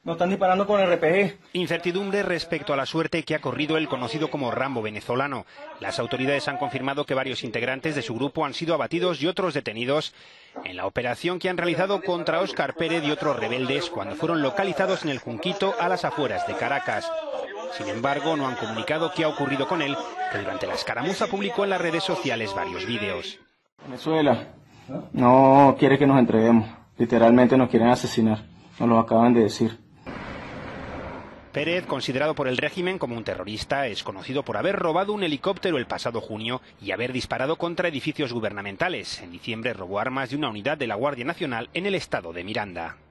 Nos están disparando con RPG. Incertidumbre respecto a la suerte que ha corrido el conocido como Rambo venezolano. Las autoridades han confirmado que varios integrantes de su grupo han sido abatidos y otros detenidos en la operación que han realizado contra Óscar Pérez y otros rebeldes cuando fueron localizados en el Junquito, a las afueras de Caracas. Sin embargo, no han comunicado qué ha ocurrido con él, que durante la escaramuza publicó en las redes sociales varios vídeos. Venezuela no quiere que nos entreguemos. Literalmente nos quieren asesinar. Nos lo acaban de decir. Pérez, considerado por el régimen como un terrorista, es conocido por haber robado un helicóptero el pasado junio y haber disparado contra edificios gubernamentales. En diciembre robó armas de una unidad de la Guardia Nacional en el estado de Miranda.